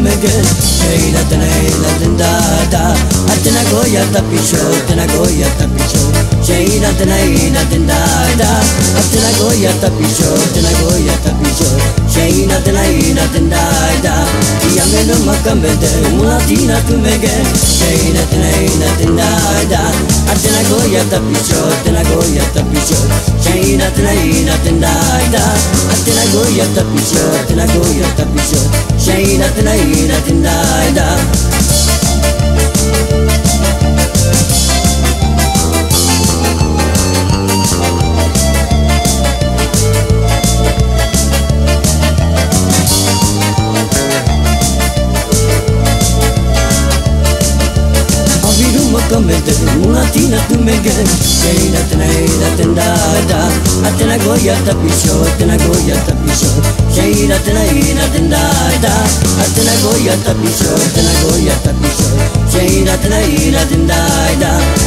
tumegen Sheila tena atena goya tapisho tena goya tapisho Sheila tena atena goya tapisho tena goya tapisho Sheila tena yamelo makamede mulatina tumegen Sheila tena atena goya tapisho tena goya tapisho Sheila tena atena goya tapisho tena goya tapisho Sheila tena Kamete mulatina tumegen Sheila tena atena goya tapisho tena goya tapisho Sheila tena atena goya tapisho tena goya tapisho Sheila tena